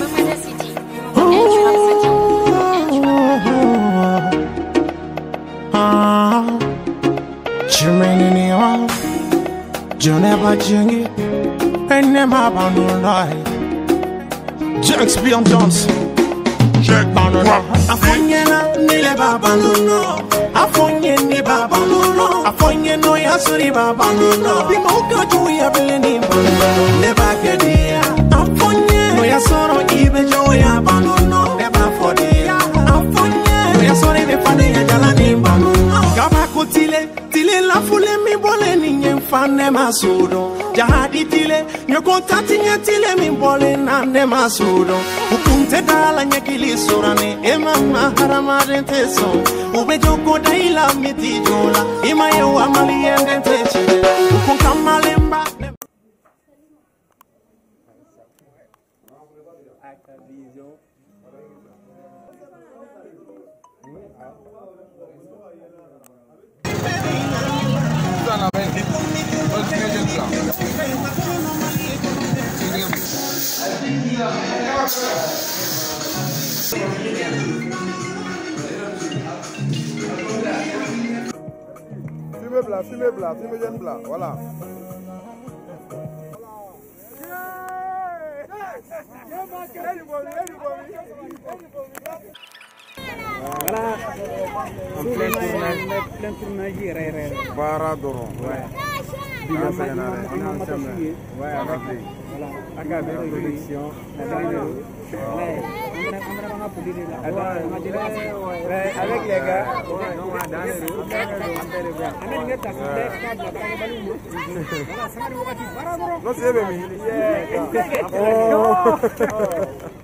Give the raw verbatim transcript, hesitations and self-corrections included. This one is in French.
Jax Beyond Dance. Jack Banana. Afonyena nile babaluno. Afonye ni babaluno. Afonye no yasuri babaluno. Bimoka juya beleni babaluno. Neba kedia. Afonye no yasoro ibe joya babaluno. Neba fodia. Afonye no yasori be fane ya jalani babaluno. Gaba kutile tile la fule mi bole ni nyemfane masudo. Jahadi tile nyoko tati nyetile mi bole na ne masudo. Ukunte dala nyekili surane ema maharama renteso. Ube joko daila miti jola ima yo amali yende chile. Ukunka malemba. Fumez blanc, fumez blanc, fumez bien blanc, voilà. Voilà. En plein tournage, plein tournage, il est Baradoro. Ouais. On est ensemble. Ouais, avec lui. Voilà. Avec la production. Avec les gars. Non, c'est bien.